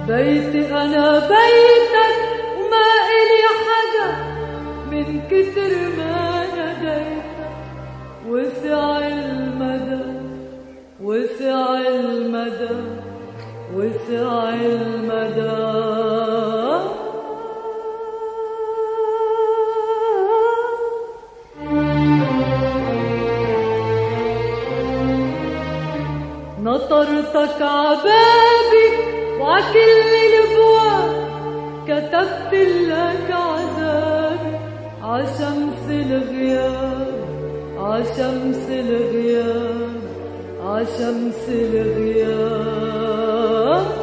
بيتي أنا بيتك وما إلي حدا من كتر ما ناديتك. وسع المدى وسع المدى وسع المدى. نطرتك عبابي وعكل الابواب، كتبت لك عذابي عشمس الغياب عشمس الغياب عشمس الغياب.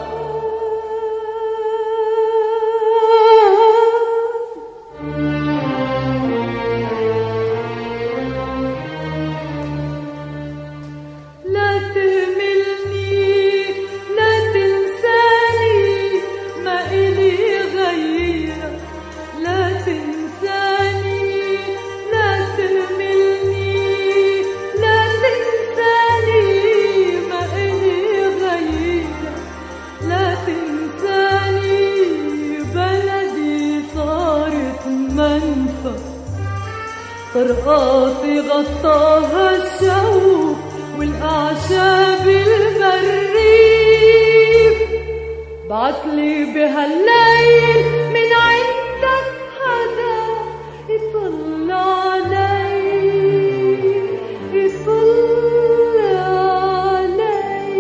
طرقاتي غطاها الشوق والأعشاب المريب. بعتلي بهالليل من عندك حدا يطلع علي يطلع علي.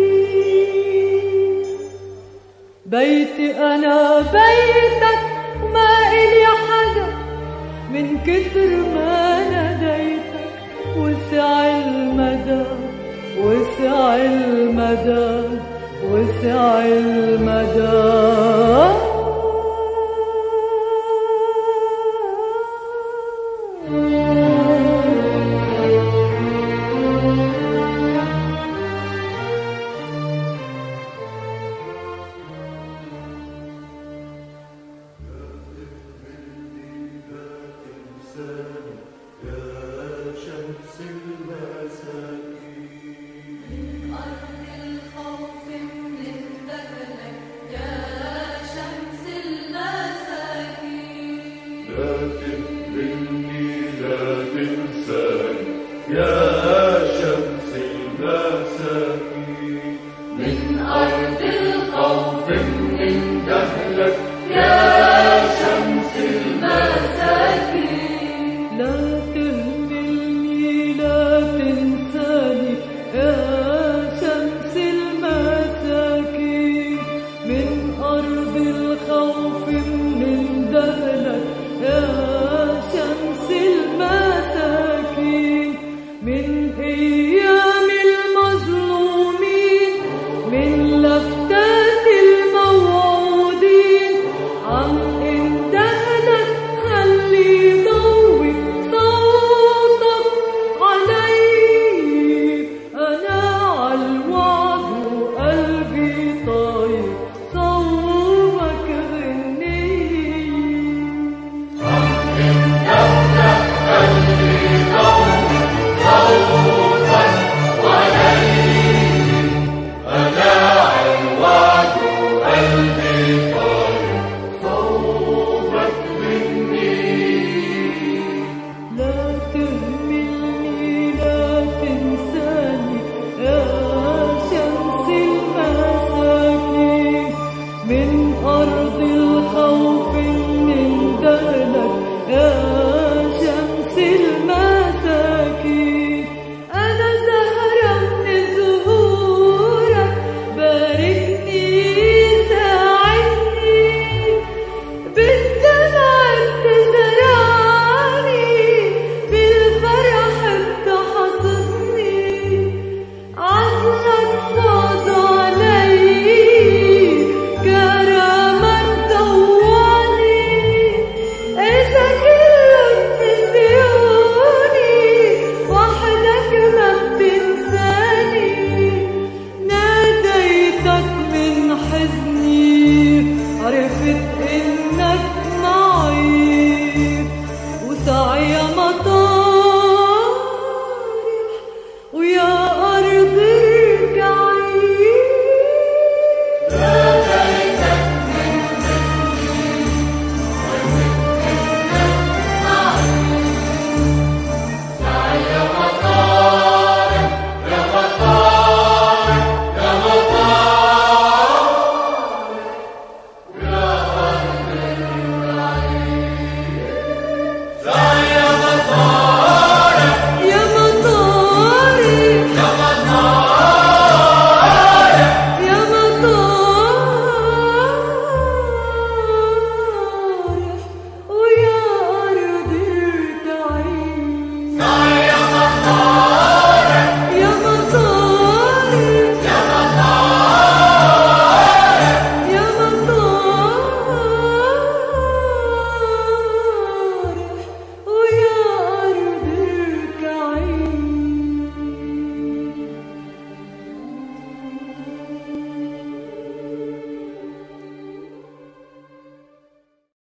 بيتي أنا بيتك وما إلي حدا من كتر ما ناديتك. وسع المدى وسع المدى وسع المدى. يا شمس المساكين من أرض الخوف من جهلك يا